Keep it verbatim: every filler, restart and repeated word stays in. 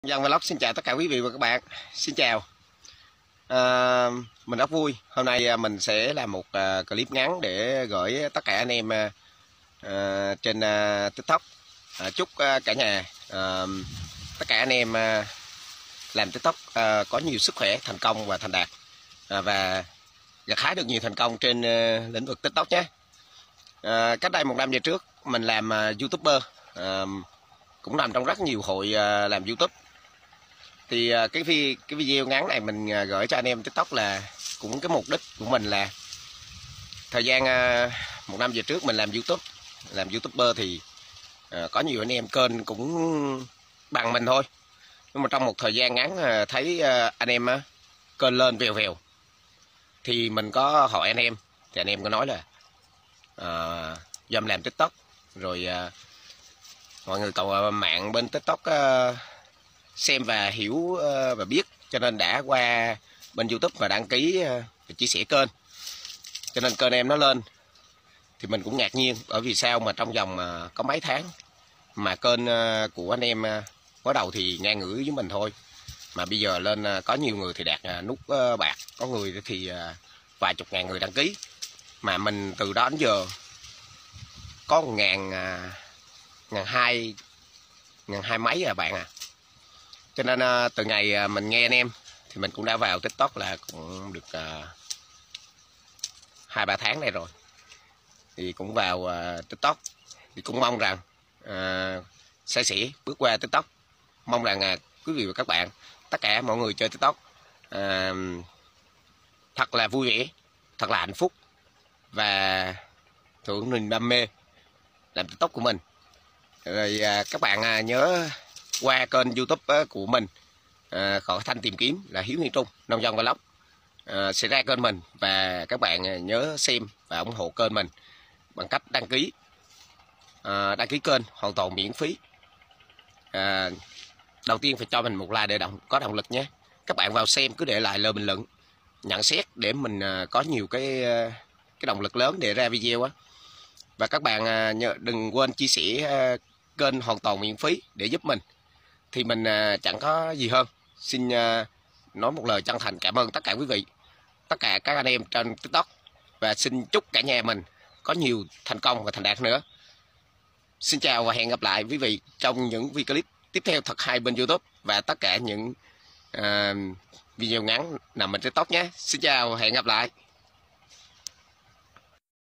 Dân Vlog xin chào tất cả quý vị và các bạn. Xin chào. à, Mình rất vui. Hôm nay mình sẽ làm một uh, clip ngắn để gửi tất cả anh em uh, trên uh, TikTok. uh, Chúc uh, cả nhà, uh, tất cả anh em uh, làm TikTok uh, có nhiều sức khỏe, thành công và thành đạt, uh, và gặt hái được nhiều thành công trên uh, lĩnh vực TikTok nhé. uh, Cách đây một năm về trước mình làm uh, YouTuber, uh, cũng nằm trong rất nhiều hội uh, làm YouTube. Thì cái vi cái video ngắn này mình gửi cho anh em TikTok là cũng cái mục đích của mình là thời gian một năm về trước mình làm YouTube, làm YouTuber thì có nhiều anh em kênh cũng bằng mình thôi, nhưng mà trong một thời gian ngắn thấy anh em kênh lên vèo vèo thì mình có hỏi anh em, thì anh em có nói là uh, dâm làm TikTok rồi, uh, mọi người cầu mạng bên TikTok uh, xem và hiểu và biết, cho nên đã qua bên YouTube và đăng ký và chia sẻ kênh, cho nên kênh em nó lên. Thì mình cũng ngạc nhiên, bởi vì sao mà trong vòng có mấy tháng mà kênh của anh em mới đầu thì ngang ngửa với mình thôi, mà bây giờ lên có nhiều người thì đạt nút bạc, có người thì vài chục ngàn người đăng ký, mà mình từ đó đến giờ có ngàn ngàn hai ngàn hai mấy à bạn à. Cho nên từ ngày mình nghe anh em thì mình cũng đã vào TikTok là cũng được hai ba tháng này rồi, thì cũng vào uh, TikTok thì cũng mong rằng uh, sẽ sĩ bước qua TikTok, mong rằng uh, quý vị và các bạn, tất cả mọi người chơi TikTok uh, thật là vui vẻ, thật là hạnh phúc và thưởng niềm đam mê làm TikTok của mình. Rồi uh, các bạn uh, nhớ qua kênh YouTube của mình, à, khỏi thanh tìm kiếm là Hiếu Nguyễn Trung Nông Dân Vlog, à, sẽ ra kênh mình, và các bạn nhớ xem và ủng hộ kênh mình bằng cách đăng ký, à, đăng ký kênh hoàn toàn miễn phí. À, đầu tiên phải cho mình một like để động có động lực nhé. Các bạn vào xem cứ để lại lời bình luận nhận xét để mình à, có nhiều cái cái động lực lớn để ra video á. Và các bạn à, nhớ đừng quên chia sẻ à, kênh hoàn toàn miễn phí để giúp mình, thì mình uh, chẳng có gì hơn. Xin uh, nói một lời chân thành cảm ơn tất cả quý vị, tất cả các anh em trên TikTok, và xin chúc cả nhà mình có nhiều thành công và thành đạt nữa. Xin chào và hẹn gặp lại quý vị trong những video clip tiếp theo thật hay bên YouTube và tất cả những uh, video ngắn nằm trên TikTok nhé. Xin chào và hẹn gặp lại.